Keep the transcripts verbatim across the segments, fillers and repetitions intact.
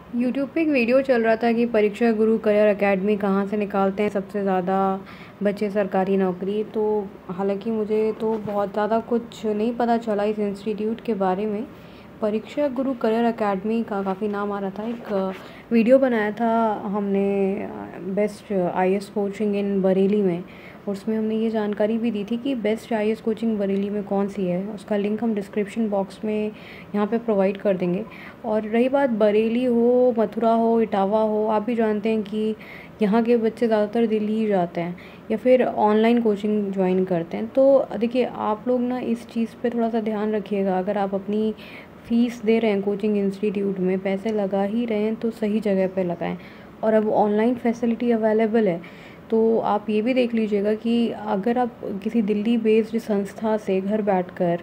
YouTube पे एक video चल रहा था कि परीक्षा गुरु करियर एकेडमी कहाँ से निकालते हैं सबसे ज़्यादा बच्चे सरकारी नौकरी। तो हालांकि मुझे तो बहुत ज़्यादा कुछ नहीं पता चला इस इंस्टीट्यूट के बारे में। परीक्षा गुरु करियर एकेडमी का काफ़ी नाम आ रहा था। एक वीडियो बनाया था हमने best IAS coaching in Bareilly में, और उसमें हमने ये जानकारी भी दी थी कि बेस्ट आईएएस कोचिंग बरेली में कौन सी है। उसका लिंक हम डिस्क्रिप्शन बॉक्स में यहाँ पे प्रोवाइड कर देंगे। और रही बात बरेली हो, मथुरा हो, इटावा हो, आप भी जानते हैं कि यहाँ के बच्चे ज़्यादातर दिल्ली ही जाते हैं या फिर ऑनलाइन कोचिंग ज्वाइन करते हैं। तो देखिए, आप लोग ना इस चीज़ पे थोड़ा सा ध्यान रखिएगा। अगर आप अपनी फ़ीस दे रहे हैं कोचिंग इंस्टीट्यूट में, पैसे लगा ही रहे हैं, तो सही जगह पे लगाएं। और अब ऑनलाइन फैसिलिटी अवेलेबल है, तो आप ये भी देख लीजिएगा कि अगर आप किसी दिल्ली बेस्ड संस्था से घर बैठकर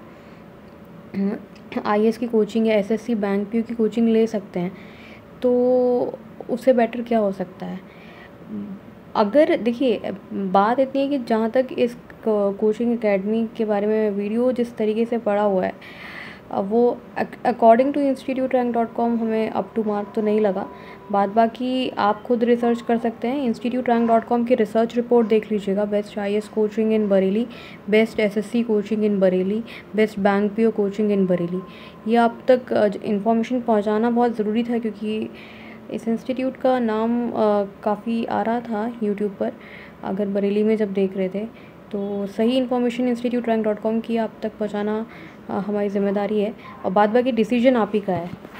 आईएएस की कोचिंग या एसएससी बैंक पीओ की कोचिंग ले सकते हैं, तो उससे बेटर क्या हो सकता है। अगर देखिए, बात इतनी है कि जहाँ तक इस कोचिंग एकेडमी के बारे में वीडियो जिस तरीके से पड़ा हुआ है, वो according to institute rank dot com हमें अप टू मार्क तो नहीं लगा। बाद बाकी आप खुद रिसर्च कर सकते हैं। इंस्टीट्यूट रैंक डॉट कॉम की रिसर्च रिपोर्ट देख लीजिएगा। Best IAS coaching in Bareilly, best SSC coaching in Bareilly, best bank PO coaching in Bareilly. ये आप तक इन्फॉर्मेशन पहुंचाना बहुत ज़रूरी था, क्योंकि इस इंस्टीट्यूट का नाम काफ़ी आ रहा था यूट्यूब पर अगर बरेली में जब देख रहे थे। तो सही information institute rank dot com की आप तक पहुँचाना हमारी ज़िम्मेदारी है, और बाद बाकी डिसीजन आप ही का है।